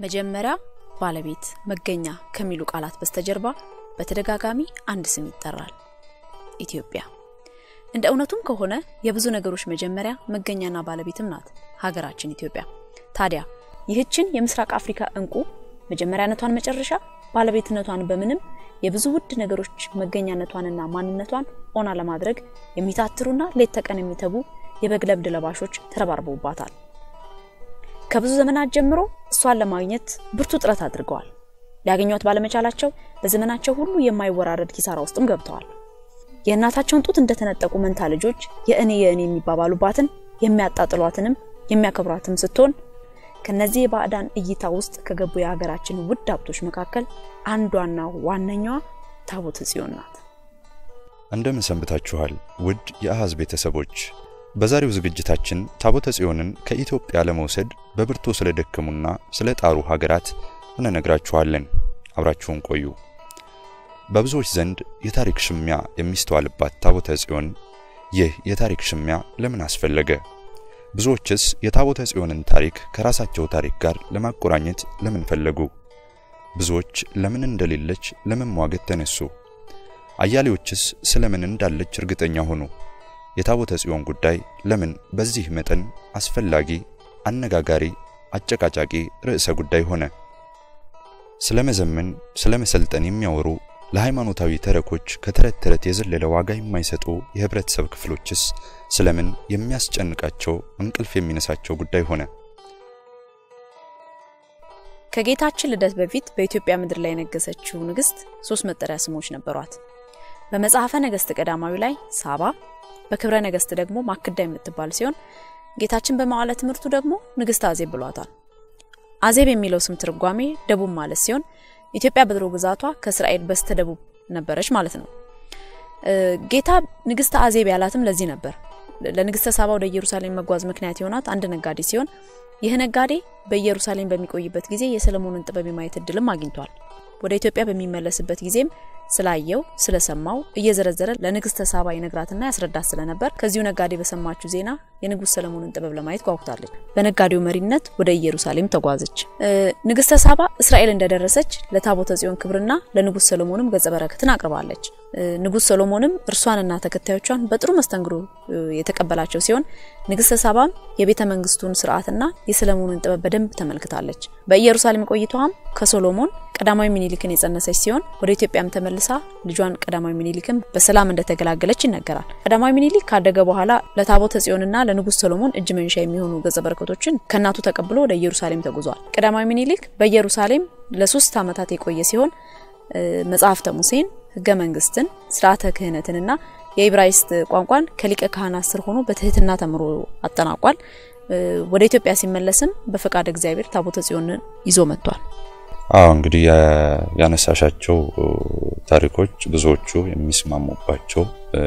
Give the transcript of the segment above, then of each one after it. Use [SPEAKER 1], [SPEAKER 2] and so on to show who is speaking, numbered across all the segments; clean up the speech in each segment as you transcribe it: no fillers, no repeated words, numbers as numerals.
[SPEAKER 1] መጀመሪያ ባለቤት መገኛ ከሚሉ ቃላት በስተጀርባ በተደጋጋሚ አንድ ስም ይጠራል ኢትዮጵያ እንደ እውነቱም ከሆነ የብዙ ነገሮች መጀመሪያ መገኛና ባለቤትም ናት ሀገራችን ኢትዮጵያ ታዲያ ይህችን የምስራቅ አፍሪካ እንቁ መጀመሪያነቷን መጨረሻ ባለቤትነቷን በምንም የብዙ ውድ ነገሮች መገኛነቷንና ማንነቷን ኦና ለማድረግ የሚታትሩና ሌት ተቀን የሚተጉ የበግለብድ ለባሾች ተረባርበውባታል ከብዙ ዘመናት ጀምሮ እሷን ለማግኘት ብርቱ ጥረት አድርገዋል ሊያገኙት ባለመቻላቸው በዘመናቸው ሁሉ የማይወራረድ ኪሳራ ውስጥም ገብተዋል የእናታቸውን ጡት እንደተነጠቁ መንታ ልጆች የእኔ የሚባባሉባትን የሚያጣጥሏትንም የሚያከብሯትም ስትሆን ከነዚህ ባዕዳን እይታ ውስጥ ከገቡ የሀገራችን ውድ ሀብቶች መካከል አንዷና ዋነኛዋ ታቦተ ጽዮን ናት
[SPEAKER 2] እንደምን ሰንብታችኋል ውድ የአኃዝ ቤተሰቦች በዛሬው ዝግጅታችን ታቦተ ጽዮንን ከኢትዮጵያ ለመውሰድ በብርቱ ስለደከሙና ስለጣሩ ሀገራት እንነግራችኋለን አብራችሁን ቆዩ በብዙዎች ዘንድ የታሪክ ሽሚያ የሚስተዋልባት ታቦተ ጽዮን ይህ የታሪክ ሽሚያ ለምን አስፈለገ ብዙዎችስ የታቦተ ጽዮንን ታሪክ ከራሳቸው ታሪክ ጋር ለማቆራኘት ለምን ፈለጉ ብዙዎች ለምን እንደሌለች ለመሟገት ተነሱ አያሌዎችስ ስለምን እንዳለች እርግጠኛ ሆኑ የታቦተ ጽዮን ጉዳይ ለምን በዚህ መጠን አስፈላጊ አነጋጋሪ አጨቃጫቂ ርዕሰ ጉዳይ ሆነ ስለመዘመን ስለመሰልጠን የሚያወሩ ለሃይማኖታዊ ተረኮች ከተረተረት የዘለለ ዋጋ የማይሰጡ የህብረተሰብ ክፍሎችስ ስለምን የሚያስጨንቃቸው እንቅልፍ የሚነሳቸው ጉዳይ ሆነ
[SPEAKER 1] ከጌታችን ልደት በፊት በኢትዮጵያ ምድር ላይ ነገሰችው ንግስት ሶስት መጠሪያ ስሞች ነበሯት በመጽሐፈ ነገስት ቀዳማዊ ላይ ሳባ በክብረ ነገስት ደግሞ ማክዳ የምትባል ሲሆን ጌታችን በመዋዕለ ትምህርቱ ደግሞ ንግስት አዜብ ብሏታል አዜብ የሚለው ስም ትርጓሜ ደቡብ ማለት ሲሆን ኢትዮጵያ በድሮ ግዛቷ ከእስራኤል በስተደቡብ ነበረች ማለት ነው ጌታ ንግስት አዜብ ያላትም ለዚህ ነበር ለንግስተ ሳባ ወደ ኢየሩሳሌም መጓዝ ምክንያት ይሆናት አንድ ነጋዴ ሲሆን ይህ ነጋዴ በኢየሩሳሌም በሚቆይበት ጊዜ የሰለሞንን ጥበብ የማየት እድልም አግኝቷል ወደ ኢትዮጵያ በሚመለስበት ጊዜም ስላየው ስለሰማው እየዘረዘረ ለንግስተ ሳባ ይነግራትና ያስረዳት ስለነበር ከዚሁ ነጋዴ በሰማችው ዜና የንጉስ ሰለሞንን ጥበብ ለማየት ጓጉታለች በነጋዴው መሪነት ወደ ኢየሩሳሌም ተጓዘች ንግስተ ሳባ እስራኤል እንደደረሰች ለታቦተ ጽዮን ክብርና ለንጉስ ሰለሞንም ገጸ በረከትን አቅርባለች ንጉስ ሰለሞንም እርሷንና ተከታዮቿን በጥሩ መስተንግዶ የተቀበላቸው ሲሆን ንግስተ ሳባም የቤተ መንግስቱን ሥርዓትና የሰለሞንን ጥበብ በደንብ ተመልክታለች በኢየሩሳሌም ቆይቷም ከሰሎሞን ቀዳማዊ ሚኒሊክን የጸነሰች ሲሆን ወደ ኢትዮጵያም ተመልሳ ልጇን ቀዳማዊ ሚኒሊክን በሰላም እንደተገላገለች ይነገራል ቀዳማዊ ሚኒሊክ ካደገ በኋላ ለታቦተ ጽዮንና ለንጉስ ሰሎሞን እጅ መንሻ የሚሆኑ ገጸ በረከቶችን ከናቱ ተቀብሎ ወደ ኢየሩሳሌም ተጓዟል ቀዳማዊ ሚኒሊክ በኢየሩሳሌም ለ3 ዓመታት የቆየ ሲሆን መጽሐፍተ ሙሴን ህገ መንግስትን ሥርዓተ ክህነትንና የኢብራይስጥ ቋንቋን ከሊቀ ካህናት ስር ሆኖ በትህትና ተምሮ አጠናቋል ወደ ኢትዮጵያ ሲመለስም በፈቃድ እግዚአብሔር ታቦተ ጽዮንን ይዞ መጥቷል
[SPEAKER 2] እንግዲህ ያነሳሻቸው ታሪኮች ብዙዎቹ የሚስማሙባቸው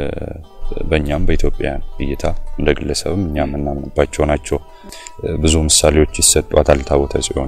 [SPEAKER 2] በእኛም በኢትዮጵያ እይታ እንደግለሰብም እኛም እናምንባቸው ናቸው ብዙ ምሳሌዎች ይሰጧታል ታቦተ ጽዮን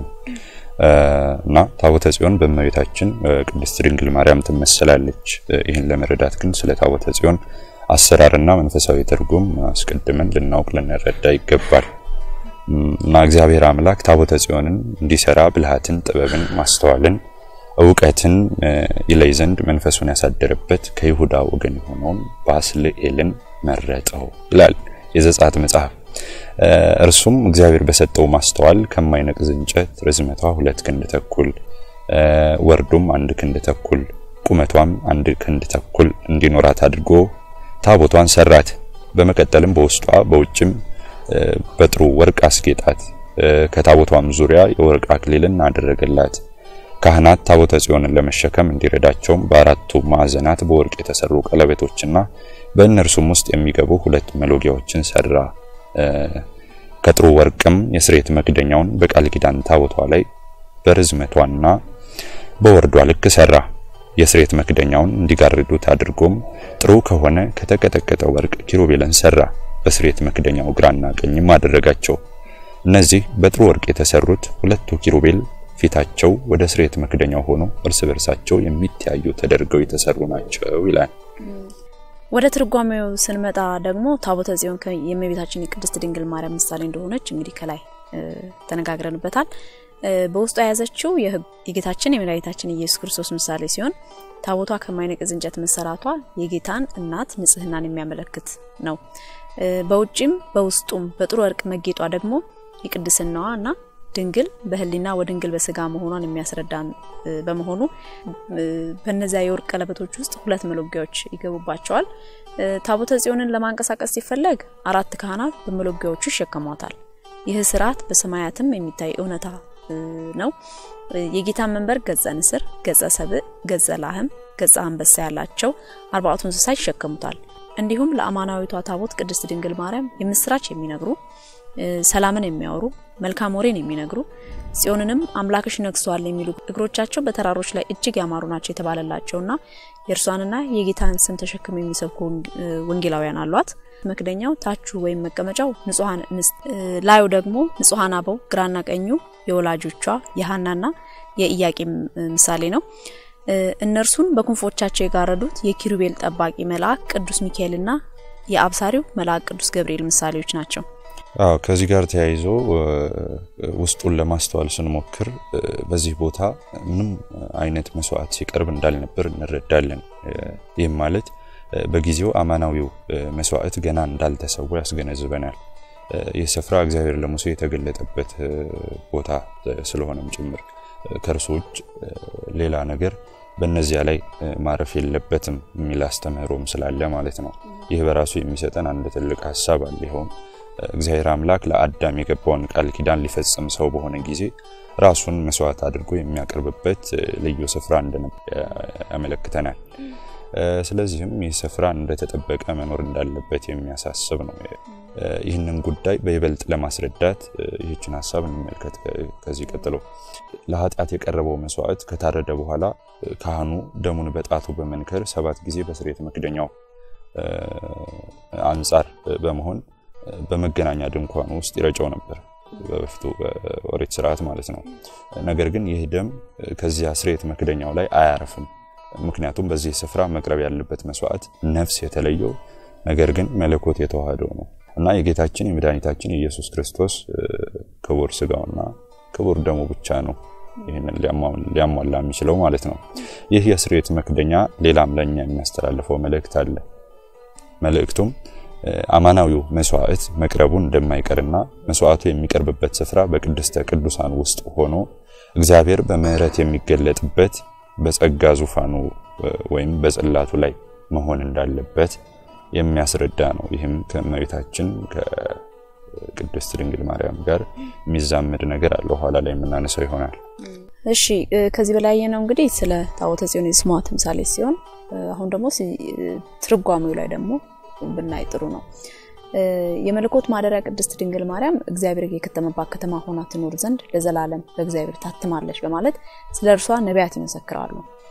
[SPEAKER 2] እና ታቦተ ጽዮን በእመቤታችን ቅድስት ድንግል ማርያም ትመስላለች ይህን ለመረዳት ግን ስለ ታቦተ ጽዮን አሰራርና መንፈሳዊ ትርጉም አስቀድመን ልናውቅ ልንረዳ ይገባል እና እግዚአብሔር አምላክ ታቦተ ጽዮንን እንዲሰራ ብልሃትን ጥበብን ማስተዋልን ዕውቀትን ይለይ ዘንድ መንፈሱን ያሳደረበት ከይሁዳ ወገን የሆነውን ባስልኤልን መረጠው ይላል የዘጸአት መጽሐፍ እርሱም እግዚአብሔር በሰጠው ማስተዋል ከማይነቅዝ እንጨት ርዝመቷ 2 ክንድ ተኩል ወርዱም 1 ክንድ ተኩል ቁመቷም 1 ክንድ ተኩል እንዲኖራት አድርጎ ታቦቷን ሰራት በመቀጠልም በውስጧ በውጭም በጥሩ ወርቅ አስጌጣት ከታቦቷም ዙሪያ የወርቅ አክሊልን አደረገላት ካህናት ታቦተ ጽዮንን ለመሸከም እንዲረዳቸው በአራቱ ማዕዘናት በወርቅ የተሰሩ ቀለበቶችና በእነርሱም ውስጥ የሚገቡ 2 መሎጊያዎችን ሰራ ከጥሩ ወርቅም የስሬት መክደኛውን በቃል ኪዳን ታቦቷ ላይ በርዝመቷና በወርዷ ልክ ሰራ የስሬት መክደኛውን እንዲጋርዱት አድርጎም ጥሩ ከሆነ ከተቀጠቀጠ ወርቅ ኪሩቤልን ሰራ በስሬት መክደኛው ግራና ቀኝም አደረጋቸው እነዚህ በጥሩ ወርቅ የተሰሩት 2 ኪሩቤል ፊታቸው ወደ ስሬት መክደኛው ሆኖ እርስ በርሳቸው የሚታዩ ተደርገው የተሰሩ ናቸው ይላል
[SPEAKER 1] ወደ ትርጓሜው ስንመጣ ደግሞ ታቦተ ጽዮን የእመቤታችን የቅድስት ድንግል ማርያም ምሳሌ እንደሆነች እንግዲህ ከላይ ተነጋግረንበታል በውስጡ ያዘችው የጌታችን የመድኃኒታችን ኢየሱስ ክርስቶስ ምሳሌ ሲሆን ታቦቷ ከማይነቅዝ እንጨት መሰራቷ የጌታን እናት ንጽህናን የሚያመለክት ነው። በውጭም በውስጡም በጥሩ ወርቅ መጌጧ ደግሞ የቅድስናዋና ድንግል በህሊና ወድንግል በስጋ መሆኗን የሚያስረዳን በመሆኑ በእነዚያ የወርቅ ቀለበቶች ውስጥ ሁለት መሎጊያዎች ይገቡባቸዋል። ታቦተ ጽዮንን ለማንቀሳቀስ ሲፈለግ 4 ካህናት በመሎጊያዎቹ ይሸከሟታል። ይህ ስርዓት በሰማያትም የሚታይ እውነታ ነው። የጌታ መንበር ገጸ ንስር፣ ገጸ ሰብእ፣ ገጸ ላህም፣ ገጸ አንበሳ ያላቸው 40 እንስሳ ይሸከሙታል። እንዲሁም ለአማናዊቷ ታቦት ቅድስት ድንግል ማርያም የምስራች የሚነግሩ ሰላምን የሚያወሩ መልካም ወሬን የሚነግሩ ጽዮንንም አምላክሽ ነግሷል የሚሉ እግሮቻቸው በተራሮች ላይ እጅግ ያማሩ ናቸው የተባለላቸውና የእርሷንና የጌታን ስም ተሸክመው የሚሰብኩ ወንጌላውያን አሏት። መክደኛው ታቹ ወይም መቀመጫው ንጹሃን ላዩ ደግሞ ንጹሃን አበው ግራና ቀኙ የወላጆቿ የሐናና የኢያቄም ምሳሌ ነው። እነርሱን በኩንፎቻቸው የጋረዱት የኪሩቤል ጠባቂ መልአክ ቅዱስ ሚካኤልና የአብሳሪው መልአክ ቅዱስ ገብርኤል ምሳሌዎች ናቸው።
[SPEAKER 2] ከዚህ ጋር ተያይዞ ውስጡን ለማስተዋል ስንሞክር በዚህ ቦታ ምንም አይነት መስዋዕት ሲቀርብ እንዳልነበር እንረዳለን። ይህ ማለት በጊዜው አማናዊው መስዋዕት ገና እንዳልተሰዋ ያስገነዝበናል። ይህ ስፍራ እግዚአብሔር ለሙሴ የተገለጠበት ቦታ ስለሆነም ጭምር ከርሶች ሌላ ነገር በእነዚያ ላይ ማረፍ የለበትም የሚል አስተምህሮም ስላለ ማለት ነው። ይህ በራሱ የሚሰጠን አንድ ትልቅ ሐሳብ አለ። ይሄው እግዚአብሔር አምላክ ለአዳም የገባውን ቃል ኪዳን ሊፈጽም ሰው በሆነ ጊዜ ራሱን መስዋዕት አድርጎ የሚያቀርብበት ልዩ ስፍራ እንደነበር ያመለክተናል። ስለዚህም ይህ ስፍራ እንደተጠበቀ መኖር እንዳለበት የሚያሳስብ ነው። ይህንን ጉዳይ በይበልጥ ለማስረዳት ይህችን ሐሳብ እንመልከት። ከዚህ ቀጥሎ ለኃጢአት የቀረበው መስዋዕት ከታረደ በኋላ ካህኑ ደሙን በጣቱ በመንከር 7 ጊዜ በስርየት መክደኛው አንጻር በመሆን በመገናኛ ድንኳን ውስጥ ይረጨው ነበር በፊቱ በኦሪት ሥርዓት ማለት ነው። ነገር ግን ይህ ደም ከዚያ ስርየት መክደኛው ላይ አያርፍም። ምክንያቱም በዚህ ስፍራ መቅረብ ያለበት መስዋዕት ነፍስ የተለየው ነገር ግን መለኮት የተዋሃደው ነው እና የጌታችን የመድኃኒታችን ኢየሱስ ክርስቶስ ክቡር ሥጋውና ክቡር ደሙ ብቻ ነው ይሄንን ሊያሟላ የሚችለው ማለት ነው። ይህ የስርየት መክደኛ ሌላም ለኛ የሚያስተላልፈው መልእክት አለ። መልእክቱም አማናዊው መስዋዕት መቅረቡን እንደማይቀርና መስዋዕቱ የሚቀርብበት ስፍራ በቅድስተ ቅዱሳን ውስጥ ሆኖ እግዚአብሔር በመህረት የሚገለጥበት በጸጋ ዙፋኑ ወይም በጽላቱ ላይ መሆን እንዳለበት የሚያስረዳ ነው። ይህም ከመቤታችን ከቅድስት ድንግል ማርያም ጋር የሚዛመድ ነገር አለ። ኋላ ላይ የምናነሳው ይሆናል።
[SPEAKER 1] እሺ ከዚህ በላይ ነው እንግዲህ ስለ ታቦተ ጽዮን የስሟ ምሳሌ ሲሆን አሁን ደግሞ ትርጓሜው ላይ ደግሞ ብናይ ጥሩ ነው። የመለኮት ማደሪያ ቅድስት ድንግል ማርያም እግዚአብሔር የከተመባት ከተማ ሆና ትኖር ዘንድ ለዘላለም በእግዚአብሔር ታትማለች በማለት ስለርሷ ነቢያት ይመሰክራሉ።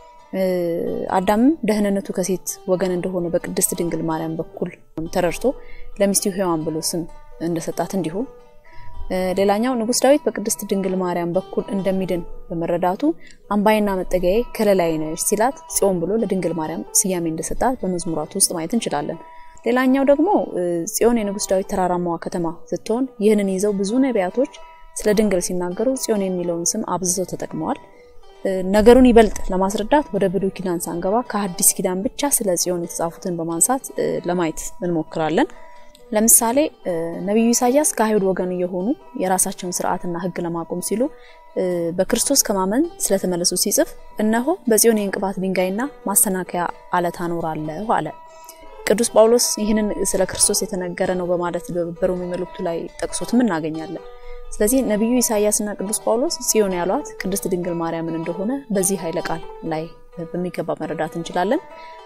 [SPEAKER 1] አዳም ደህነነቱ ከሴት ወገን እንደሆነ በቅድስት ድንግል ማርያም በኩል ተረርቶ ለሚስቱ ሔዋን ብሎ ስም እንደሰጣት እንዲሁ ሌላኛው ንጉስ ዳዊት በቅድስት ድንግል ማርያም በኩል እንደሚድን በመረዳቱ አምባይና መጠገያዬ ከለላይ ነሽ ሲላት ጽዮን ብሎ ለድንግል ማርያም ስያሜ እንደሰጣት በመዝሙራቱ ውስጥ ማየት እንችላለን። ሌላኛው ደግሞ ጽዮን የንጉስ ዳዊት ተራራማዋ ከተማ ስትሆን ይህንን ይዘው ብዙ ነቢያቶች ስለ ድንግል ሲናገሩ ጽዮን የሚለውን ስም አብዝተው ተጠቅመዋል። ነገሩን ይበልጥ ለማስረዳት ወደ ብሉይ ኪዳን ሳንገባ ከሐዲስ ኪዳን ብቻ ስለ ጽዮን የተጻፉትን በማንሳት ለማየት እንሞክራለን። ለምሳሌ ነብዩ ኢሳይያስ ከአይሁድ ወገን የሆኑ የራሳቸውን ሥርዓትና ሕግ ለማቆም ሲሉ በክርስቶስ ከማመን ስለተመለሱ ሲጽፍ እነሆ በጽዮን የእንቅፋት ድንጋይና ማሰናከያ አለት አኖራለሁ አለ። ቅዱስ ጳውሎስ ይህንን ስለ ክርስቶስ የተነገረ ነው በማለት በሮሜ መልእክቱ ላይ ጠቅሶትም እናገኛለን። ስለዚህ ነብዩ ኢሳይያስና ቅዱስ ጳውሎስ ጽዮን ያሏት ቅድስት ድንግል ማርያምን እንደሆነ በዚህ ኃይለ ቃል ላይ በሚገባ መረዳት እንችላለን።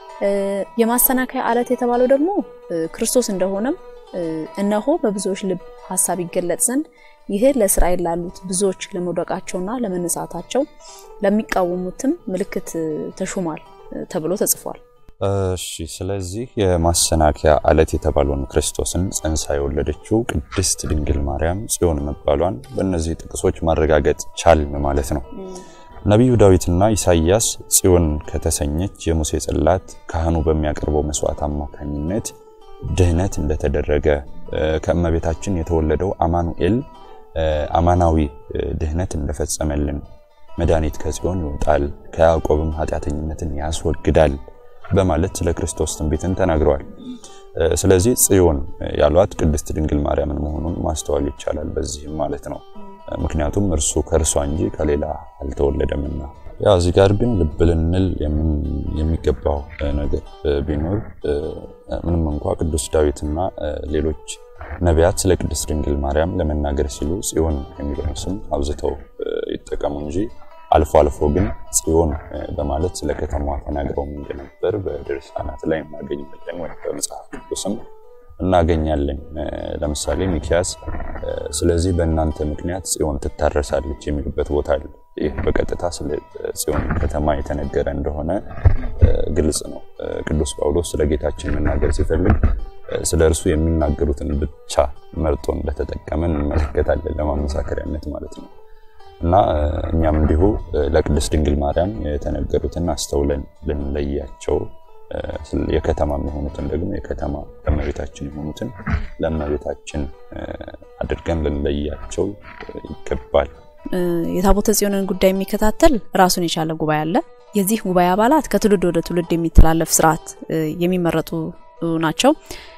[SPEAKER 1] የማሰናከያ አለት የተባለው ደግሞ ክርስቶስ እንደሆነም እነሆ በብዙዎች ልብ ሐሳብ ይገለጽ ዘንድ ይሄ ለእስራኤል ላሉት ብዙዎች ለመውደቃቸውና ለመነሳታቸው ለሚቃወሙትም ምልክት ተሾሟል ተብሎ ተጽፏል።
[SPEAKER 2] እሺ ስለዚህ የማሰናከያ አለት የተባለውን ክርስቶስን ጸንሳ የወለደችው ቅድስት ድንግል ማርያም ጽዮን መባሏን በእነዚህ ጥቅሶች ማረጋገጥ ቻልን ማለት ነው። ነብዩ ዳዊትና ኢሳይያስ ጽዮን ከተሰኘች የሙሴ ጽላት ካህኑ በሚያቀርበው መስዋዕት አማካኝነት ድህነት እንደተደረገ ከእመቤታችን የተወለደው አማኑኤል አማናዊ ድህነት እንደፈጸመልን መድኃኒት ከጽዮን ይወጣል ከያዕቆብም ኃጢአተኝነትን ያስወግዳል በማለት ስለ ክርስቶስ ትንቢትን ተናግረዋል ስለዚህ ጽዮን ያሏት ቅድስት ድንግል ማርያምን መሆኑን ማስተዋል ይቻላል በዚህም ማለት ነው ምክንያቱም እርሱ ከርሷ እንጂ ከሌላ አልተወለደምና ያው እዚህ ጋር ግን ልብ ልንል የሚገባው ነገር ቢኖር ምንም እንኳን ቅዱስ ዳዊትና ሌሎች ነቢያት ስለ ቅድስት ድንግል ማርያም ለመናገር ሲሉ ጽዮን የሚለውን ስም አብዝተው ይጠቀሙ እንጂ አልፎ አልፎ ግን ጽዮን በማለት ስለ ከተማዋ ተናግረው እንደነበር በድርሳናት ላይ እናገኛለን ወይ በመጽሐፍ ቅዱስም እናገኛለን ለምሳሌ ሚክያስ ስለዚህ በእናንተ ምክንያት ጽዮን ትታረሳለች የሚልበት ቦታ አለ ይህ በቀጥታ ስለ ጽዮን ከተማ የተነገረ እንደሆነ ግልጽ ነው ቅዱስ ጳውሎስ ስለ ጌታችን መናገር ሲፈልግ ስለ እርሱ የሚናገሩትን ብቻ መርጦ እንደተጠቀመን እንመለከታለን ለማመሳከሪያነት ማለት ነው እና እኛም እንዲሁ ለቅድስት ድንግል ማርያም የተነገሩትን አስተውለን ልንለያቸው የከተማ የሆኑትን ደግሞ የከተማ ለመቤታችን የሆኑትን ለመቤታችን አድርገን ልንለያቸው ይገባል
[SPEAKER 1] የታቦተ ጽዮንን ጉዳይ የሚከታተል ራሱን የቻለ ጉባኤ አለ የዚህ ጉባኤ አባላት ከትውልድ ወደ ትውልድ የሚተላለፍ ስርዓት የሚመረጡ ናቸው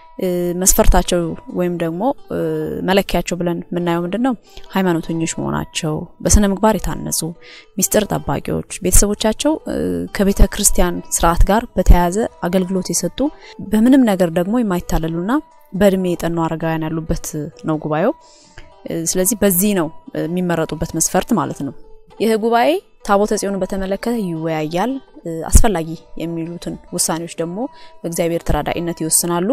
[SPEAKER 1] መስፈርታቸው ወይም ደግሞ መለኪያቸው ብለን ምናየው ምንድነው ሃይማኖተኞች መሆናቸው በስነ ምግባር የታነጹ ሚስጥር ጠባቂዎች ቤተሰቦቻቸው ከቤተ ክርስቲያን ስርዓት ጋር በተያያዘ አገልግሎት የሰጡ በምንም ነገር ደግሞ የማይታለሉና በእድሜ የጠኑ አረጋውያን ያሉበት ነው ጉባኤው ስለዚህ በዚህ ነው የሚመረጡበት መስፈርት ማለት ነው ይሄ ጉባኤ ታቦተ ጽዮንን በተመለከተ ይወያያል አስፈላጊ የሚሉትን ውሳኔዎች ደግሞ በእግዚአብሔር ተራዳኢነት ይወስናሉ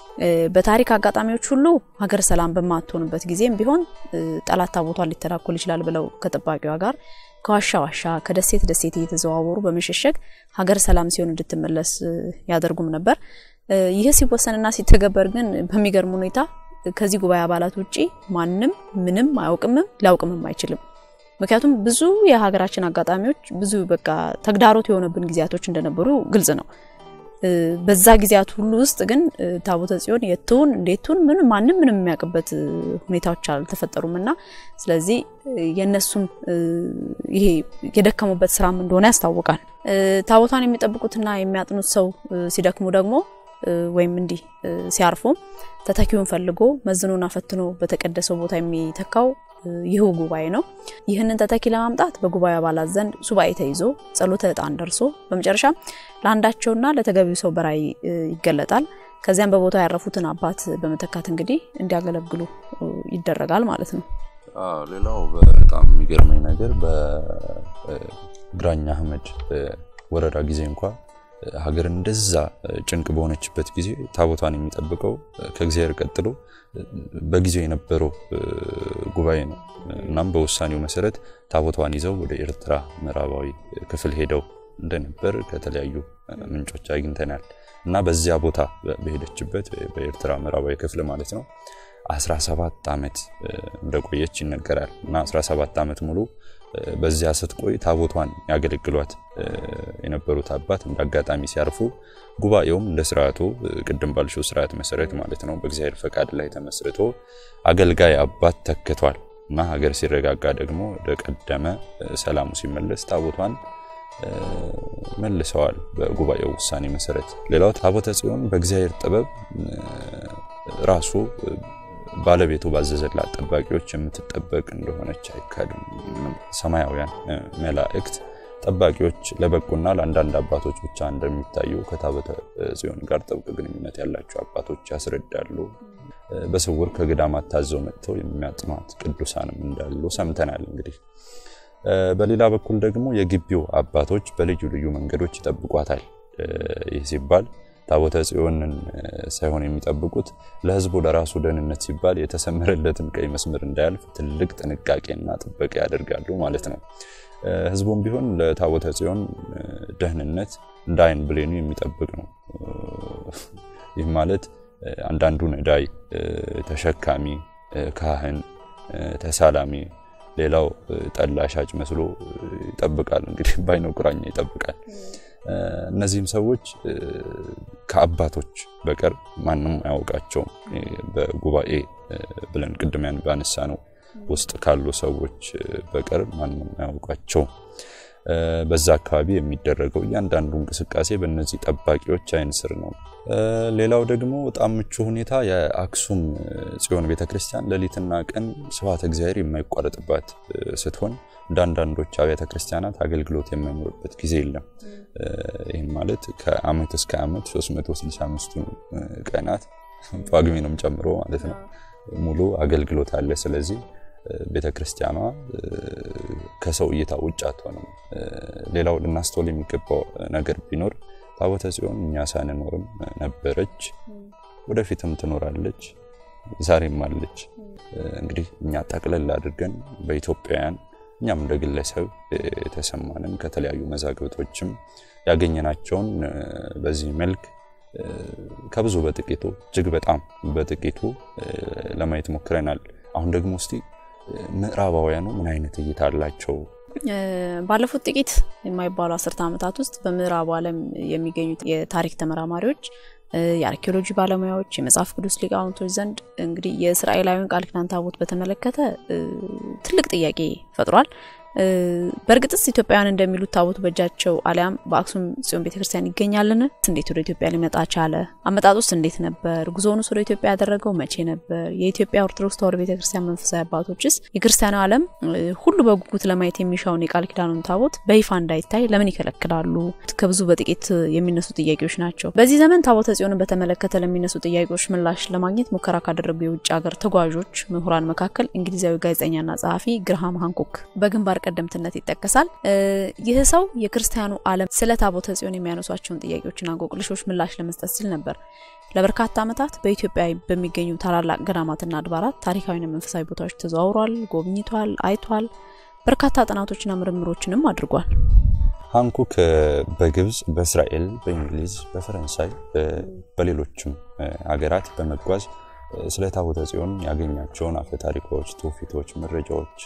[SPEAKER 1] በታሪክ አጋጣሚዎች ሁሉ ሀገር ሰላም በማትሆንበት ጊዜም ቢሆን ጠላት ታቦቷን ሊተራኮል ይችላል ብለው ከጠባቂዋ ጋር ከዋሻ ከደሴት ደሴት እየተዘዋወሩ በመሸሸግ ሀገር ሰላም ሲሆን እንድትመለስ ያደርጉም ነበር ይሄ ሲወሰንና ሲተገበር ግን በሚገርም ሁኔታ ከዚህ ጉባኤ አባላት ውጪ ማንንም ምንም አያውቅም ሊያውቅም አይችልም ምክንያቱም ብዙ የሀገራችን አጋጣሚዎች ብዙ በቃ ተግዳሮት የሆነብን ጊዜያቶች እንደነበሩ ግልጽ ነው በዛ ጊዜያት ሁሉ ውስጥ ግን ታቦተ ጽዮን የቱን እንዴቱን ማንንም ምንም የሚያቀበት ሁኔታዎች አልተፈጠሩምና ስለዚህ የነሱም ይሄ የደከሙበት ስራም እንደሆነ ያስታውቃል ታቦታን የሚጠብቁትና የሚያጥኑት ሰው ሲደክሙ ደግሞ ወይም እንዲ ሲያርፉ ተተኪውን ፈልጎ መዝኖና ፈትኖ በተቀደሰው ቦታ የሚተካው ይሄው ጉባኤ ነው ይሄንን ተተኪ ለማምጣት በጉባኤ አባላት ዘንድ ሱባኤ ተይዞ ጸሎተ ዕጣን ደርሶ በመጨረሻ ለአንዳቸውና ለተገቢው ሰው በራይ ይገለጣል ከዚያም በቦታው ያረፉትን አባት በመተካት እንግዲህ እንዲያገለግሉ ይደረጋል ማለት ነው
[SPEAKER 2] ሌላው በጣም የሚገርመኝ ነገር በግራኛ አህመድ ወረዳ ጊዜ እንኳን ሀገር እንደዛ ጭንቅ በሆነችበት ጊዜ ታቦታን የሚጠብቀው ከእግዚአብሔር ቀጥሎ በጊዜው የነበረው ጉባኤ ነው እናም በውሳኔው መሰረት ታቦታን ይዘው ወደ ኤርትራ ምዕራባዊ ክፍል ሄደው እንደነበር ከተለያዩ ምንጮች አግኝተናል እና በዚያ ቦታ በሄደችበት በኤርትራ ምዕራባዊ ክፍል ማለት ነው 17 አመት እንደቆየች ይነገራል እና 17 አመት ሙሉ በዚያ ስትቆይ ታቦቷን ያገለግሏት የነበሩት አባት እንዳጋጣሚ ሲያርፉ ጉባኤውም እንደ ስርዓቱ ቅድም ባልሽው ስርዓት መሰረት ማለት ነው በእግዚአብሔር ፈቃድ ላይ ተመስርቶ አገልጋይ አባት ተከቷል እና ሀገር ሲረጋጋ ደግሞ ለቀደመ ሰላሙ ሲመለስ ታቦቷን መልሰዋል በጉባኤው ውሳኔ መሰረት ሌላው ታቦተ ጽዮን በእግዚአብሔር ጥበብ ራሱ ባለቤቱ ባዘዘላት ጠባቂዎች የምትጠበቅ እንደሆነች አይካድም ሰማያውያን መላእክት ጠባቂዎች ለበቁና ለአንዳንድ አባቶች ብቻ እንደሚታዩ ከታቦተ ጽዮን ጋር ጥብቅ ግንኙነት ያላቸው አባቶች ያስረዳሉ በስውር ከገዳማት ታዘው መጥተው የሚያጥኗት ቅዱሳንም እንዳሉ ሰምተናል እንግዲህ በሌላ በኩል ደግሞ የግቢው አባቶች በልዩ ልዩ መንገዶች ይጠብቋታል ይህ ሲባል ታቦተ ጽዮንን ሳይሆን የሚጠብቁት ለህዝቡ ለራሱ ደህንነት ሲባል የተሰመረለትን ቀይ መስመር እንዳያልፍ ትልቅ ጥንቃቄና ጥበቃ ያደርጋሉ ማለት ነው ህዝቡም ቢሆን ለታቦተ ጽዮን ደህንነት እንዳይን ብሌኑ የሚጠብቅ ነው ይህ ማለት አንዳንዱ ነዳይ ተሸካሚ ካህን ተሳላሚ ሌላው ጠላሻጭ መስሎ ይጠብቃል እንግዲህ ባይነው ቁራኛ ይጠብቃል እነዚህም ሰዎች ከአባቶች በቀር ማንንም አያውቃቸው በጉባኤ ብለን ቅድሚያን ባነሳ ነው ውስጥ ካሉ ሰዎች በቀር ማንንም ያውቃቸው በዛ አካባቢ የሚደረገው ያንዳንዱ እንቅስቃሴ በእነዚህ ጠባቂዎች አይን ስር ነው ሌላው ደግሞ በጣም ምቹ ሁኔታ የአክሱም ጽዮን ቤተክርስቲያን ለሊትና ቀን ስብሐተ እግዚአብሔር የማይቋረጥባት ስትሆን ዳንዳንዶች አብያተ ክርስቲያናት አገልግሎት የማይኖርበት ጊዜ የለም ይሄን ማለት ከአመት እስከ አመት 365 ቀናት ጳጉሜንም ጨምሮ ማለት ነው ሙሉ አገልግሎት አለ ስለዚህ ቤተክርስቲያኗ ከሰው እይታ ውጭ አትሆንም ሌላው ለናስተውል የሚገባው ነገር ቢኖር ታቦተ ጽዮን እኛ ሳንኖርም ነበረች ወደፊትም ትኖራለች ዛሬም አለች እንግዲህ እኛ ጠቅለል አድርገን በኢትዮጵያውያን እኛም እንደግለሰብ የተሰማንን ከተለያዩ መዛግብቶችም ያገኘናቸውን በዚህ መልክ ከብዙ በጥቂቱ እጅግ በጣም በጥቂቱ ለማየት ሞክረናል አሁን ደግሞ እስቲ ምዕራባውያኑ ምን አይነት እይታ አላቸው
[SPEAKER 1] ባለፉት ጥቂት የማይባሉ 10 ዓመታት ውስጥ በምዕራቡ ዓለም የሚገኙት የታሪክ ተመራማሪዎች የአርኪኦሎጂ ባለሙያዎች የመጽሐፍ ቅዱስ ሊቃውንቶች ዘንድ እንግዲህ የእስራኤላውያን ቃል ኪዳን ታቦት በተመለከተ ትልቅ ጥያቄ ፈጥሯል በርግጥስ ኢትዮጵያውያን እንደሚሉት ታቦት በእጃቸው አሊያም በአክሱም ጽዮን ቤተክርስቲያን ይገኛልን እንዴት ወደ ኢትዮጵያ ሊመጣ ቻለ አመጣጡስ እንዴት ነበር ጉዞውንስ ወደ ኢትዮጵያ ያደረገው መቼ ነበር የኢትዮጵያ ኦርቶዶክስ ተዋሕዶ ቤተክርስቲያን መንፈሳዊ አባቶችስ የክርስቲያኑ ዓለም ሁሉ በጉጉት ለማየት የሚሻውን የቃል ኪዳኑን ታቦት በይፋ እንዳይታይ ለምን ይከለክላሉ ከብዙ በጥቂት የሚነሱ ጥያቄዎች ናቸው በዚህ ዘመን ታቦተ ጽዮንን በተመለከተ ለሚነሱ ጥያቄዎች ምላሽ ለማግኘት ሙከራ ካደረጉ የውጭ ሀገር ተጓዦች ምሁራን መካከል እንግሊዛዊ ጋዜጠኛና ጸሐፊ ግርሃም ሃንኮክ በግንባር ቀደምትነት ይጠቀሳል ይህ ሰው የክርስቲያኑ ዓለም ስለ ታቦተ ጽዮን የሚያነሷቸውን ጥያቄዎችና እንቆቅልሾች ምላሽ ለመስጠት ሲል ነበር ለበርካታ ዓመታት በኢትዮጵያ በሚገኙ ታላላቅ ገዳማትና አድባራት ታሪካዊና መንፈሳዊ ቦታዎች ተዘዋውሯል ጎብኝቷል አይቷል በርካታ ጥናቶችና ምርምሮችንም አድርጓል
[SPEAKER 2] ሃንኮክ በግብጽ በእስራኤል በእንግሊዝ በፈረንሳይ በሌሎችም ሀገራት በመጓዝ ስለ ታቦተ ጽዮን ያገኛቸውን አፈ ታሪኮች ትውፊቶች መረጃዎች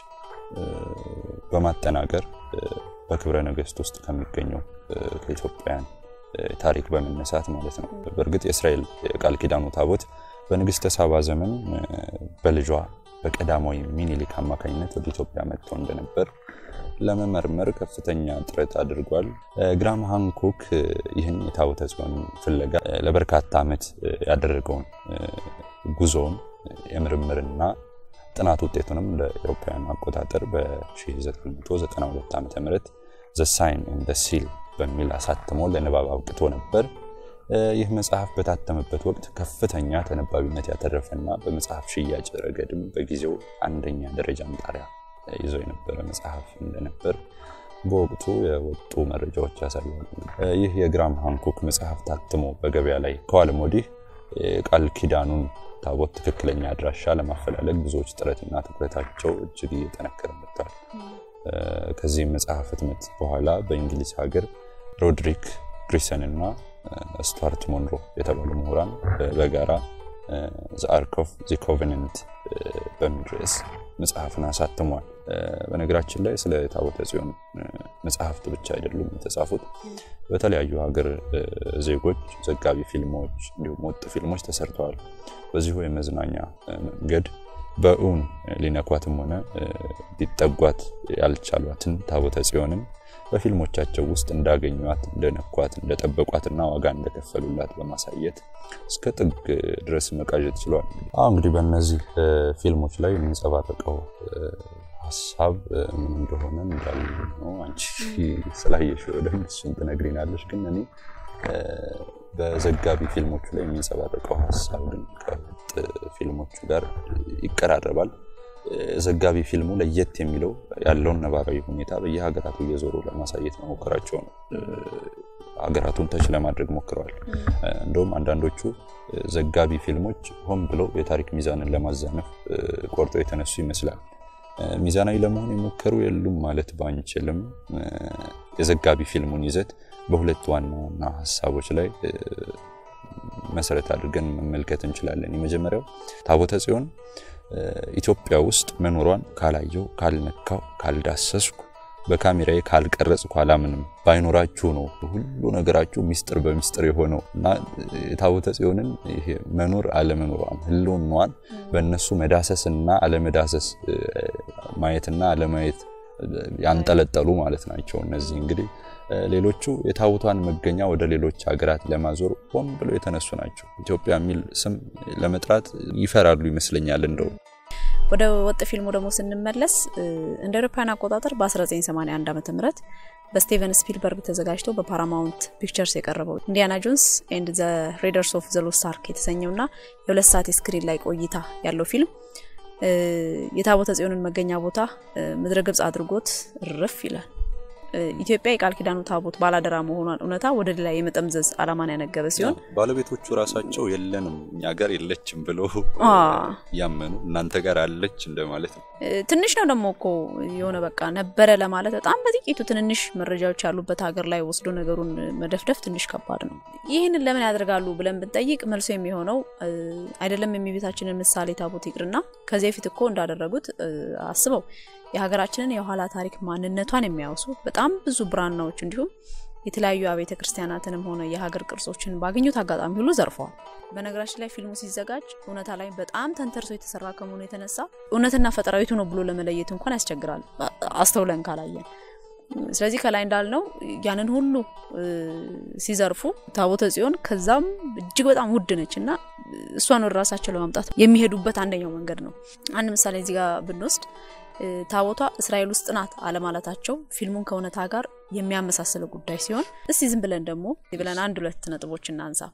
[SPEAKER 2] በማጠናቀር በክብረ ነገስት ውስጥ ከሚገኘው ከኢትዮጵያን ታሪክ በመነሳት ማለት ነው በርግጥ የእስራኤል ቃል ኪዳኑ ታቦት በንግስተ ሳባ ዘመን በልጇ በቀዳማዊ ሚኒሊክ አማካኝነት ወደ ኢትዮጵያ መጥቶ እንደነበር ለመመርመር ከፍተኛ ጥረት አድርጓል ግራም ሃንኮክ ይህን የታቦተ ጽዮን ፍለጋ ለበርካታ ዓመት ያደረገውን ጉዞውን የምርምርና ጥናት ውጤቱንም ለኢትዮጵያን አቆጣጠር በ1992 ዓመተ ምህረት ዘ ሳይን ኤንድ ዘ ሲል በሚል አሳትሞ ለንባብ አብቅቶ ነበር ይህ መጽሐፍ በታተመበት ወቅት ከፍተኛ ተነባቢነት ያተረፈና በመጽሐፍ ሽያጭ ረገድም በጊዜው አንደኛ ደረጃ ጣሪያ ይዞ የነበረ መጽሐፍ እንደነበር በወቅቱ የወጡ መረጃዎች ያሳያሉ ይህ የግራም ሃንኮክ መጽሐፍ ታትሞ በገበያ ላይ ከዋለ ወዲህ ቃል ኪዳኑን ታቦት ትክክለኛ አድራሻ ለማፈላለግ ብዙዎች ጥረትና ትኩረታቸው እጅግ እየተነከረ መጥቷል ከዚህ መጽሐፍ ህትመት በኋላ በእንግሊዝ ሀገር ሮድሪክ ግሪሰን እና ስቱዋርት ሞንሮ የተባሉ ምሁራን በጋራ the Ark of the Covenant በሚድረስ መጽሐፍን አሳትሟል በነገራችን ላይ ስለ ታቦተ ጽዮን መጽሐፍት ብቻ አይደሉም የተጻፉት በተለያዩ ሀገር ዜጎች ዘጋቢ ፊልሞች እንዲሁም ወጥ ፊልሞች ተሰርተዋል በዚሁ የመዝናኛ መንገድ በእውን ሊነኳትም ሆነ ሊጠጓት ያልቻሏትን ታቦተ ጽዮንን በፊልሞቻቸው ውስጥ እንዳገኙት እንደነኳት እንደጠበቋትና ዋጋ እንደከፈሉላት በማሳየት እስከ ጥግ ድረስ መቃጀት ችሏል እንግዲህ በእነዚህ ፊልሞች ላይ የሚንጸባረቀው ሐሳብ ምን እንደሆነ እንዳልነው አንቺ ስላየሽው ደግሞ እሱን ትነግሪናለሽ ግን እኔ በዘጋቢ ፊልሞቹ ላይ የሚንጸባረቀው ሐሳብ ግን ከፊልሞቹ ጋር ይቀራረባል ዘጋቢ ፊልሙ ለየት የሚለው ያለውን ነባራዊ ሁኔታ በየሀገራቱ እየዞሩ ለማሳየት መሞከራቸው ነው ሀገራቱን ተች ለማድረግ ሞክረዋል እንደውም አንዳንዶቹ ዘጋቢ ፊልሞች ሆን ብለው የታሪክ ሚዛንን ለማዛነፍ ቆርጦ የተነሱ ይመስላል ሚዛናዊ ለመሆን የሞከሩ የሉም ማለት ባንችልም የዘጋቢ ፊልሙን ይዘት በሁለት ዋና ሐሳቦች ላይ መሰረት አድርገን መመልከት እንችላለን የመጀመሪያው ታቦተ ጽዮን ኢትዮጵያ ውስጥ መኖሯን ካላየው ካልነካው ካልዳሰስኩ በካሜራዬ ካልቀረጽኩ አላምንም ባይኖራችሁ ነው ሁሉ ነገራችሁ ሚስጥር በሚስጥር የሆነው እና ታቦተ ጽዮንን ይሄ መኖር አለመኖሯን ህልውናዋን በእነሱ መዳሰስና አለመዳሰስ ማየትና አለማየት ያንጠለጠሉ ማለት ናቸው እነዚህ እንግዲህ ሌሎቹ የታቦቷን መገኛ ወደ ሌሎች ሀገራት ለማዞር ሆን ብለው የተነሱ ናቸው ኢትዮጵያ ሚል ስም ለመጥራት ይፈራሉ ይመስለኛል እንደው
[SPEAKER 1] ወደ ወጥ ፊልሙ ደግሞ ስንመለስ እንደ አውሮፓውያን አቆጣጠር በ1981 ዓመተ ምህረት በስቲቨን ስፒልበርግ ተዘጋጅቶ በፓራማውንት ፒክቸርስ የቀረበው ኢንዲያና ጆንስ ኤንድ ዘ ሬደርስ ኦፍ ዘ ሎስት አርክ የተሰኘውና የ2 ሰዓት ስክሪን ላይ ቆይታ ያለው ፊልም የታቦተ ጽዮንን መገኛ ቦታ ምድረ ግብጽ አድርጎት ርፍ ይላል ኢትዮጵያ የቃል ኪዳኑ ታቦት ባላደራ መሆኗን ኡነታ ወደ ሌላ የመጠምዘዝ አላማን ያነገበ ሲሆን
[SPEAKER 2] ባለቤቶቹ ራሳቸው የለንም እኛ ጋር የለችም ብለው ያመኑ እናንተ ጋር አለች እንደማለት ነው
[SPEAKER 1] ትንሽ ነው ደሞኮ የሆነ በቃ ነበረ ለማለት በጣም በጥቂቱ ትንንሽ መረጃዎች ያሉበት ሀገር ላይ ወስዶ ነገሩን መደፍደፍ ትንሽ ከባድ ነው ይሄንን ለምን ያደርጋሉ ብለን ብንጠይቅ መልሶ የሚሆነው አይደለም የሚቤታችንን ምሳሌ ታቦት ይቅርና ከዚህ ፊት እኮ እንዳደረጉት አስበው የሀገራችንን የኋላ ታሪክ ማንነቷን የሚያወሱ በጣም ብዙ ብራናዎች እንዲሁም የተለያዩ አብያተ ክርስቲያናትንም ሆነ የሀገር ቅርሶችን ባገኙት አጋጣሚ ሁሉ ዘርፈዋል በነገራችን ላይ ፊልሙ ሲዘጋጅ ኡነታ ላይ በጣም ተንተርሶ የተሰራ ከመሆኑ የተነሳ ኡነትና ፈጠራዊቱ ነው ብሎ ለመለየት እንኳን ያስቸግራል አስተውለን ካላየን ስለዚህ ከላይ እንዳልነው ያንን ሁሉ ሲዘርፉ ታቦተ ጽዮን ከዛም እጅግ በጣም ውድ ነችና እሷን ወደ ራሳቸው ለማምጣት የሚሄዱበት አንደኛው መንገድ ነው አንድ ምሳሌ እዚህ ጋር ብንወስድ ታቦቷ እስራኤል ውስጥ ናት አለማለታቸው ፊልሙን ከኡነታ ጋር የሚያመሳስለው ጉዳይ ሲሆን እስቲ ዝም ብለን ደግሞ ይብለን አንድ ሁለት ነጥቦች እናንሳ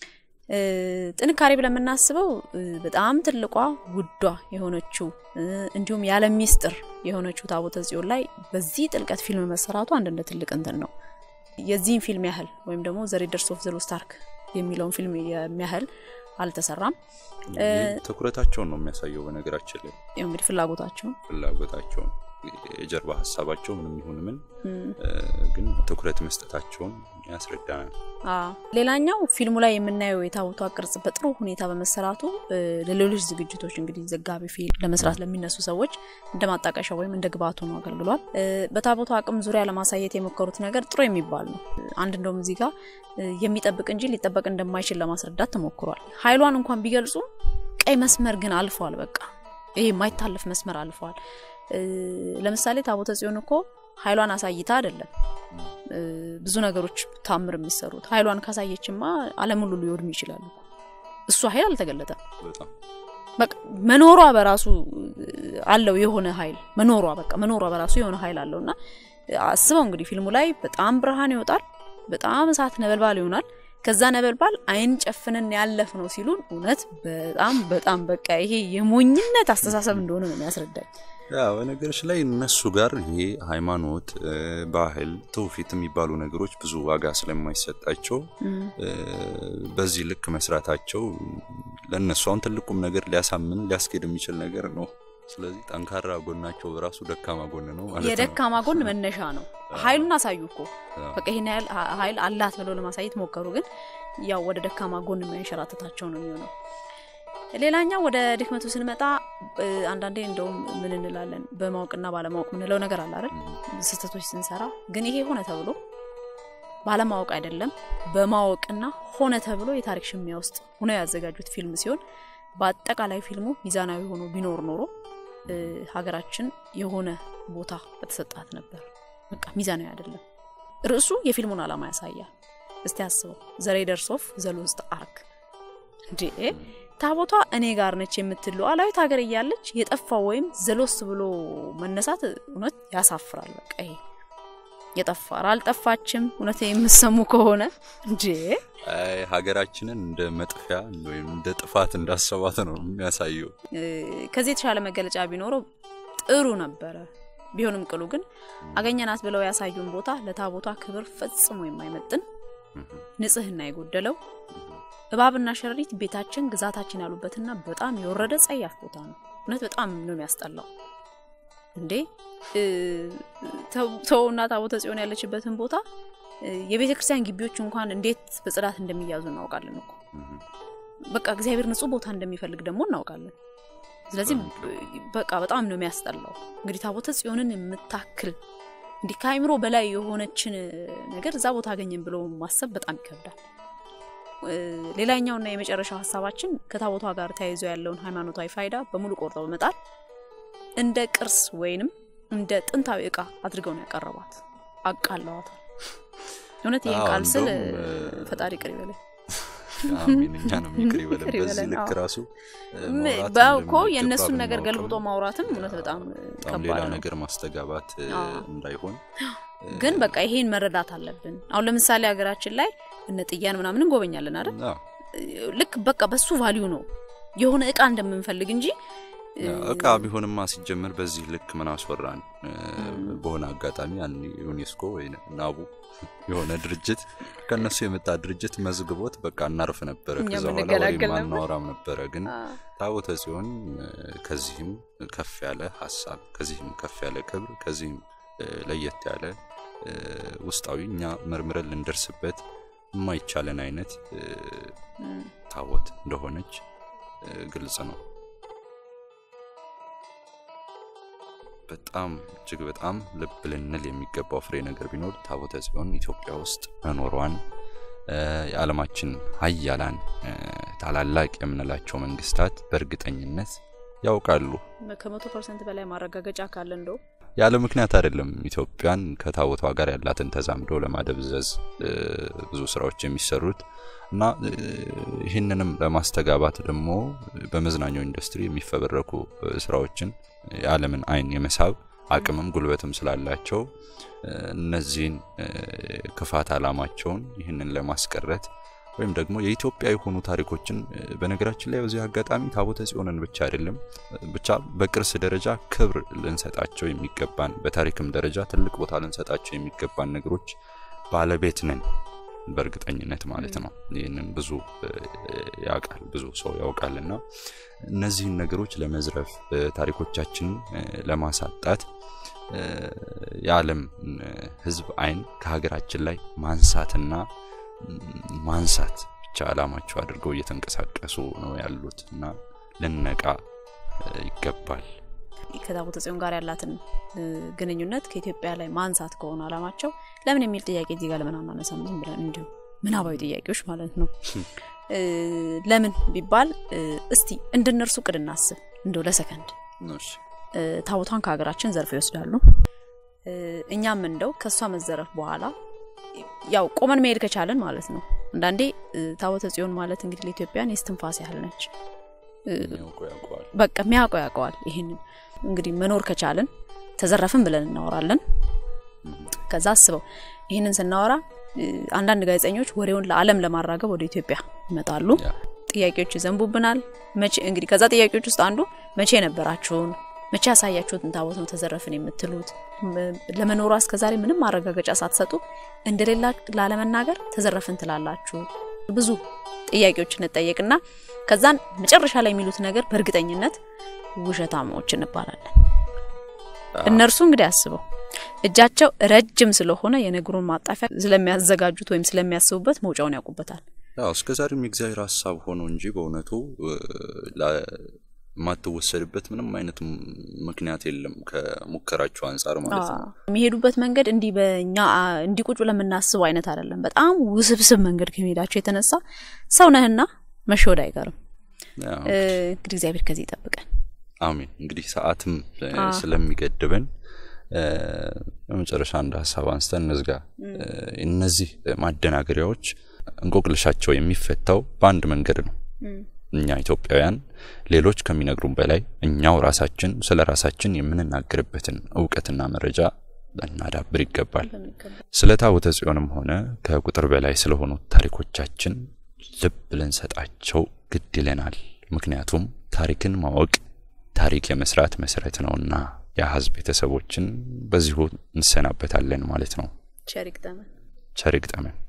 [SPEAKER 1] ጥንካሬ ብለን እናስበው በጣም ትልቋ ውዷ የሆነችው እንዲሁም ያለ ሚስጥር የሆነችው ታቦተ ጽዮን ላይ በዚህ ጥልቀት ፊልም መሰራቱ አንድ እንደ ትልቅ እንትን ነው የዚህን ፊልም ያህል ወይም ደግሞ ዘ ሬደርስ ኦፍ ዘ ሎስት አርክ የሚለውን ፊልም የሚያህል አልተሰራም
[SPEAKER 2] ትኩረታቸውን ነው የሚያሳየው በነገራችን ላይ
[SPEAKER 1] እንግዲህ ፍላጎታቸው የጀርባ ሐሳባቸው ምንም ይሁን ምን ግን ትኩረት መስጠታቸውን ያስረዳናል ሌላኛው ፊልሙ ላይ የምናየው የታቦቷ ቅርጽ በጥሩ ሁኔታ በመሰራቱ ለሌሎች ዝግጅቶች እንግዲህ ዘጋቢ ፊልም ለመስራት ለሚነሱ ሰዎች እንደማጣቀሻ ወይም እንደግባቱ ነው አገልግሏል በታቦቷ አቅም ዙሪያ ለማሳየት የሞከሩት ነገር ጥሩ የሚባል ነው አንድ እንደውም እዚህ ጋር የሚጠብቅ እንጂ ሊጠበቅ እንደማይችል ለማስረዳት ተሞክሯል ኃይሏን እንኳን ቢገልጹ ቀይ መስመር ግን አልፏል በቃ ይሄ ማይታለፍ መስመር አልፏል ለምሳሌ ታቦተ ጽዮን እኮ ኃይሏን አሳይታ አይደለም ብዙ ነገሮች ታምር የሚሰሩት ኃይሏን ካሳየችማ ዓለም ሁሉ ሊወድም ይችላል እሱ ኃይል አልተገለጠም በቃ መኖሯ በራሱ አለው የሆነ ኃይል መኖሯ በራሱ የሆነ ኃይል አለውና አስበው እንግዲህ ፊልሙ ላይ በጣም ብርሃን ይወጣል በጣም እሳት ነበልባል ይሆናል ከዛ ነበልባል አይን ጨፍነን ያለፍ ነው ሲሉን እውነት በጣም በቃ ይሄ የሞኝነት አስተሳሰብ እንደሆነ ነው የሚያስረዳኝ
[SPEAKER 2] በነገርሽ ላይ እነሱ ጋር ይሄ ሃይማኖት ባህል ተውፊት የሚባሉ ነገሮች ብዙ ዋጋ ስለማይሰጣቸው በዚህ ልክ መስራታቸው ለነሱ አሁን ትልቁም ነገር ሊያሳምን ሊያስኬድ የሚችል ነገር ነው ስለዚህ ጠንካራ ጎናቸው በራሱ ደካማ ጎን ነው ማለት ነው
[SPEAKER 1] የደካማ ጎን መነሻ ነው ኃይሉን አሳዩኮ በቃ ይሄን ኃይል አላት ብለው ለማሳየት ሞከሩ ግን ያው ወደ ደካማ ጎን መንሸራተታቸው ነው የሚሆነው ሌላኛው ወደ ድክመቱ ስንመጣ አንዳንዴ እንደውም ምን እንላለን በማወቅና ባለማወቅ ምን ለው ነገር አለ አይደል ስህተቶች ስንሰራ ግን ይሄ ሆነ ተብሎ ባለማወቅ አይደለም በማወቅና ሆነ ተብሎ የታሪክ ሽሚያ ውስጥ ሆነ ያዘጋጁት ፊልም ሲሆን በአጠቃላይ ፊልሙ ሚዛናዊ ሆኖ ቢኖር ኖሮ ሀገራችን የሆነ ቦታ በተሰጣት ነበር በቃ ሚዛናዊ አይደለም ርዕሱ የፊልሙን ዓላማ ያሳያል እስቲ አስበው ዘ ሬደርስ ኦፍ ዘ ሎስት አርክ እንዴ ታቦቷ እኔ ጋር ነች የምትሉ አላዊት ሀገር እያለች የጠፋው ወይም ዘሎስት ብሎ መነሳት እውነት ያሳፍራል በቃ ይሄ የጠፋር አልጠፋችም እውነት የምሰሙ ከሆነ እንጂ
[SPEAKER 2] ሀገራችንን እንደ መጥፊያ ወይም እንደ ጥፋት እንዳሰባት ነው የሚያሳየው
[SPEAKER 1] ከዚህ የተሻለ መገለጫ ቢኖረው ጥሩ ነበር ቢሆንም ቅሉ ግን አገኘናት ብለው ያሳዩን ቦታ ለታቦቷ ክብር ፈጽሞ የማይመጥን ንጽህና የጎደለው እባብና ሸረሪት ቤታችን ግዛታችን ያሉበትና በጣም የወረደ ጸያፍ ቦታ ነው እውነት በጣም ነው የሚያስጠላው እንዴ ተውና ታቦተ ጽዮን ያለችበትን ቦታ የቤተክርስቲያን ግቢዎች እንኳን እንዴት በጽዳት እንደሚያዙ እናውቃለን እኮ በቃ እግዚአብሔር ንጹህ ቦታ እንደሚፈልግ ደግሞ እናውቃለን ስለዚህ በቃ በጣም ነው የሚያስጠላው እንግዲህ ታቦተ ጽዮንን የምታክል እንዲ ካይምሮ በላይ የሆነችን ነገር እዛ ቦታ አገኘን ብሎ ማሰብ በጣም ይከብዳል ሌላኛውና የመጨረሻው ሐሳባችን ከታቦቷ ጋር ተያይዞ ያለውን ሃይማኖታዊ ፋይዳ በሙሉ ቆርጠው በመጣል እንደ ቅርስ ወይንም እንደ ጥንታዊ ዕቃ አድርገው ነው ያቀርቧት አቃለዋት እውነት ይሄን ቃል ስለ ፈጣሪ ቅሪበለ
[SPEAKER 2] አሜን እኛ ነው የሚቅሪበለ በዚህ ልክ ራሱ
[SPEAKER 1] ባውኮ የነሱን ነገር ገልብጦ ማውራትም እውነት በጣም ከባድ
[SPEAKER 2] ሌላ ነገር ማስተጋባት እንዳይሆን
[SPEAKER 1] ግን በቃ ይሄን መረዳት አለብን አሁን ለምሳሌ ሀገራችን ላይ እነ ጥያን ምናምን እንጎበኛለን አይደል ልክ በቃ በሱ ቫልዩ ነው የሆነ ዕቃ እንደምንፈልግ እንጂ
[SPEAKER 2] ዕቃ ቢሆንማ ሲጀመር በዚህ ልክ ምን አስወራን በሆነ አጋጣሚ አንኒ ዩኔስኮ ወይ ናቡ የሆነ ድርጅት ከነሱ የመጣ ድርጅት መዝግቦት በቃ እናርፍ ነበር ከዛው ላይ ማናወራም ነበር ግን ታቦተ ጽዮን ከዚህም ከፍ ያለ ሐሳብ ከዚህም ከፍ ያለ ክብር ከዚህም ለየት ያለ ውስጣዊኛ መርምረን ልንደርስበት የማይቻለን አይነት ታቦት እንደሆነች ግልጽ ነው በጣም እጅግ በጣም ልብ ልንል የሚገባው ፍሬ ነገር ቢኖር ታቦተ ጽዮን ኢትዮጵያ ውስጥ መኖሯን የዓለማችን ኃያላን ታላላቅ የምንላቸው መንግስታት በእርግጠኝነት ያውቃሉ
[SPEAKER 1] ከ100% በላይ ማረጋገጫ ካለ እንደው
[SPEAKER 2] ያለ ምክንያት አይደለም ኢትዮጵያን ከታቦቷ ጋር ያላትን ተዛምዶ ለማደብዘዝ ብዙ ስራዎች የሚሰሩት እና ይህንንም ለማስተጋባት ደግሞ በመዝናኛው ኢንዱስትሪ የሚፈበረኩ ስራዎችን የዓለምን አይን የመሳብ አቅምም ጉልበትም ስላላቸው እነዚህን ክፋት አላማቸውን ይህንን ለማስቀረት ወይም ደግሞ የኢትዮጵያ የሆኑ ታሪኮችን በነገራችን ላይ በዚህ አጋጣሚ ታቦተ ጽዮንን ብቻ አይደለም ብቻ በቅርስ ደረጃ ክብር ልንሰጣቸው የሚገባን በታሪክም ደረጃ ትልቅ ቦታ ልንሰጣቸው የሚገባን ነገሮች ባለቤት ነን በእርግጠኝነት ማለት ነው ይሄንን ብዙ ያውቃል ብዙ ሰው ያውቃልና እነዚህን ነገሮች ለመዝረፍ ታሪኮቻችን ለማሳጣት የዓለም ህዝብ አይን ከሀገራችን ላይ ማንሳትና ማንሳት ብቻ አላማቸው አድርገው እየተንቀሳቀሱ ነው ያሉትና ለነቃ ይገባል
[SPEAKER 1] ከታቦተ ጽዮን ጋር ያላትን ግንኙነት ከኢትዮጵያ ላይ ማንሳት ከሆነ አላማቸው ለምን የሚል ጥያቄ እዚህ ጋር ለምን አናነሳም ዝም ብለን እንዲሁ ምናባዊ ጥያቄዎች ማለት ነው ለምን ቢባል እስቲ እንደነርሱ ቅድናስብ እንደው ለሰከንድ
[SPEAKER 2] እሺ
[SPEAKER 1] ታቦቷን ከሀገራችን ዘርፍ ይወስዳሉ እኛም እንደው ከሷ መዘረፍ በኋላ ያው ቆመን መሄድ ከቻለን ማለት ነው አንዳንዴ ታቦተ ጽዮን ማለት እንግዲህ ለኢትዮጵያን የስትንፋስ ያህል ነች በቃ የሚያቆያቀዋል ይሄን እንግዲህ መኖር ከቻለን ተዘረፍን ብለን እናወራለን ከዛ አስበው ይሄንን ስናወራ አንዳንድ ጋዜጠኞች ወሬውን ለዓለም ለማራገብ ወደ ኢትዮጵያ ይመጣሉ ጥያቄዎች ይዘንቡብናል መቼ እንግዲህ ከዛ ጥያቄዎች ውስጥ አንዱ መቼ ነበራችሁን መቼ ያሳያችሁትን ታቦት ነው ተዘረፍን የምትሉት ለመኖር እስከዛሬ ምንም ማረጋገጫ ሳትሰጡ እንደሌላ ላለመናገር ተዘረፍን ትላላችሁ ብዙ ጥያቄዎችን እንጠይቅና ከዛን መጨረሻ ላይ የሚሉት ነገር በእርግጠኝነት ውሸታሞች እንባላለን እነርሱ እንግዲህ አስበው እጃቸው ረጅም ስለሆነ የነገሩን ማጣፊያ ስለሚያዘጋጁት ወይም ስለሚያስቡበት መውጫውን ያውቁበታል
[SPEAKER 2] ያው እስከዛሬም የእግዚአብሔር ሐሳብ ሆኖ እንጂ በእውነቱ ማተወሰድበት ምንም አይነት ምክንያት የለም ከሙከራቸው አንፃር ማለት ነው
[SPEAKER 1] የሚሄዱበት መንገድ እንዲ በእኛ እንዲቁጭ ለምናስበው አይነት አይደለም በጣም ውስብስብ መንገድ ከመሄዳቸው የተነሳ ሰው ነህና መሽወድ አይቀርም እንግዲህ እግዚአብሔር ከዚህ ይጠብቀን
[SPEAKER 2] አሜን እንግዲህ ሰዓትም ስለሚገድበን በመጨረሻ አንድ ሐሳብ አንስተን እንዝጋ እነዚህ ማደናገሪያዎች እንቆቅልሻቸው የሚፈታው በአንድ መንገድ ነው እኛ ኢትዮጵያውያን ሌሎች ከሚነግሩን በላይ እኛው ራሳችን ስለራሳችን የምንናገርበትን ዕውቀትና መረጃ እናዳብር ይገባል ስለ ታቦተ ጽዮንም ሆነ ከቁጥር በላይ ስለሆኑ ታሪኮቻችን ልብ ልንሰጣቸው ግድ ይለናል ምክንያቱም ታሪክን ማወቅ ታሪክ የመስራት መሰረት ነውና የአኃዝ ቤተሰቦችን በዚሁ እንሰናበታለን ማለት ነው
[SPEAKER 1] ቸሪክ ተመን